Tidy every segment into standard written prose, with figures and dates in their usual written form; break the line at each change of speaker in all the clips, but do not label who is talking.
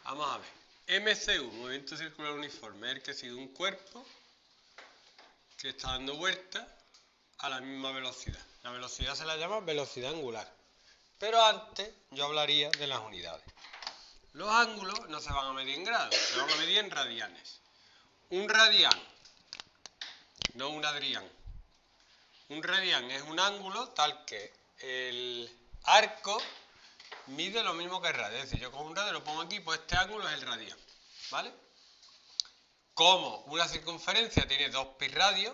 Vamos a ver. MCU, movimiento circular uniforme, es el que sigue un cuerpo que está dando vueltas a la misma velocidad. La velocidad se la llama velocidad angular. Pero antes yo hablaría de las unidades. Los ángulos no se van a medir en grados, se van a medir en radianes. Un radián, no un Adrián. Un radián es un ángulo tal que el arco mide lo mismo que el radio. Es decir, yo con un radio lo pongo aquí, pues este ángulo es el radián. ¿Vale? Como una circunferencia tiene 2 pi radios,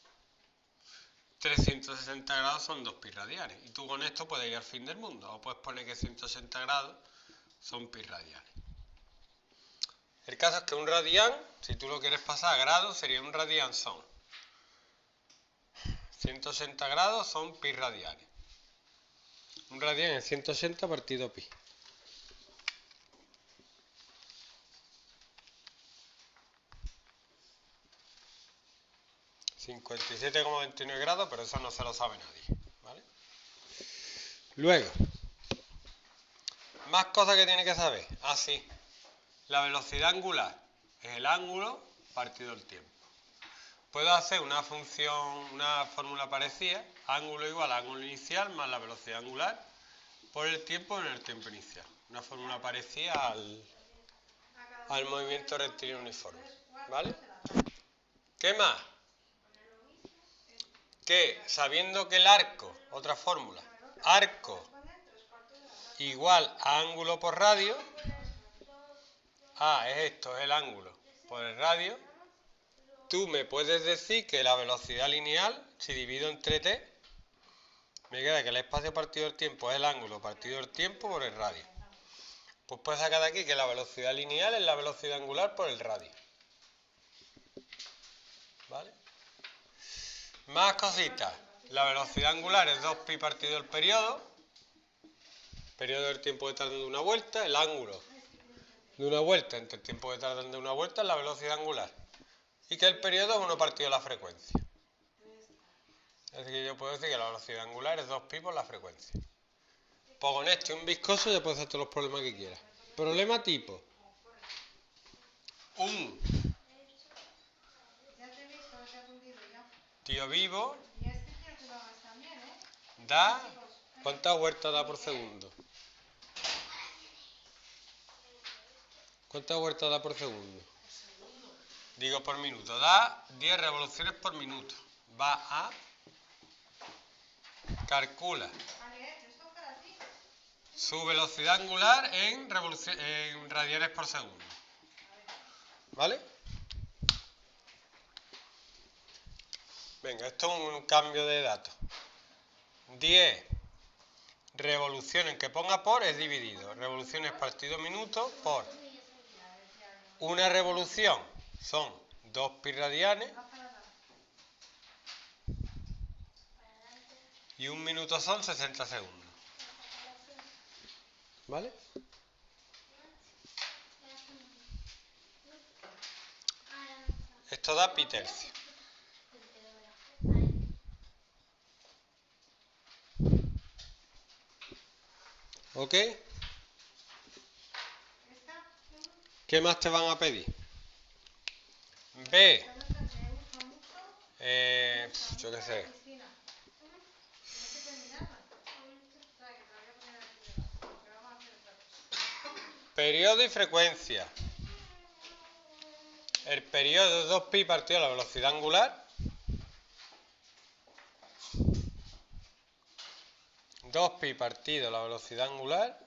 360 grados son 2 pi radianes. Y tú con esto puedes ir al fin del mundo. O puedes poner que 180 grados son pi radianes. El caso es que un radián, si tú lo quieres pasar a grados, sería un radián son 180 grados son pi radianes. Un radián es 180 partido pi. ...57,29 grados, pero eso no se lo sabe nadie, ¿vale? Luego, más cosas que tiene que saber. Sí, la velocidad angular es el ángulo partido el tiempo. Puedo hacer una función, una fórmula parecida, ángulo igual a ángulo inicial más la velocidad angular por el tiempo en el tiempo inicial. Una fórmula parecida al movimiento rectilíneo uniforme, ¿vale? ¿Qué más? Que sabiendo que el arco, otra fórmula, arco igual a ángulo por radio, es esto, es el ángulo por el radio, tú me puedes decir que la velocidad lineal, si divido entre t, me queda que el espacio partido del tiempo es el ángulo partido del tiempo por el radio. Pues puedes sacar de aquí que la velocidad lineal es la velocidad angular por el radio. ¿Vale? Más cositas. La velocidad angular es 2 pi partido el periodo del tiempo que tarda en una vuelta, el ángulo de una vuelta entre el tiempo que tarda en una vuelta es la velocidad angular. Y que el periodo es 1 partido la frecuencia. Es decir, que yo puedo decir que la velocidad angular es 2 pi por la frecuencia. Pues con esto y un viscoso ya puedes hacer todos los problemas que quieras. Problema tipo. Un tío vivo da... ¿Cuántas vueltas da por segundo? ¿Cuántas vueltas da por segundo? Digo por minuto. Da 10 revoluciones por minuto. Va a... Calcula su velocidad angular en radianes por segundo. ¿Vale? Venga, esto es un cambio de datos. 10 revoluciones que ponga por es dividido. Revoluciones partido minuto por una revolución son 2 pi radianes y un minuto son 60 segundos. ¿Vale? Esto da pi tercio. ¿Ok? ¿Qué más te van a pedir? B. Yo qué sé. Periodo y frecuencia. El periodo es 2 pi partido la velocidad angular. 2 pi partido la velocidad angular.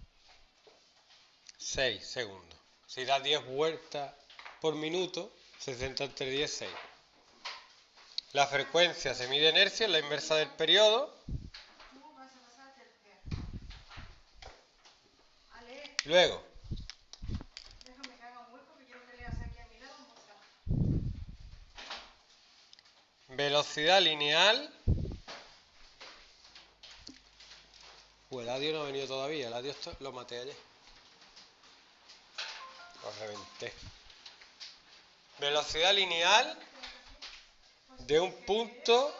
6 segundos. Si da 10 vueltas por minuto, 60 entre 10, 6. La frecuencia se mide en hercios, es la inversa del periodo. Luego, velocidad lineal. El adio no ha venido todavía, el adio lo maté ayer. Lo reventé. Velocidad lineal de un punto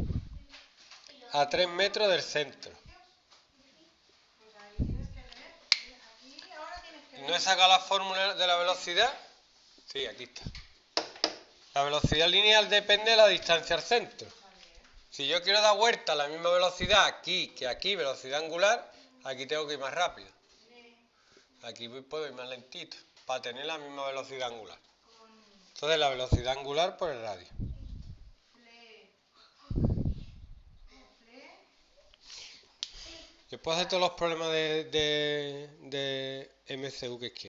a 3 metros del centro. ¿No he sacado la fórmula de la velocidad? Sí, aquí está. La velocidad lineal depende de la distancia al centro. Si yo quiero dar vuelta a la misma velocidad aquí que aquí, velocidad angular, aquí tengo que ir más rápido. Aquí puedo ir más lentito, para tener la misma velocidad angular. Entonces la velocidad angular por el radio. Después de todos los problemas de MCU que quiero.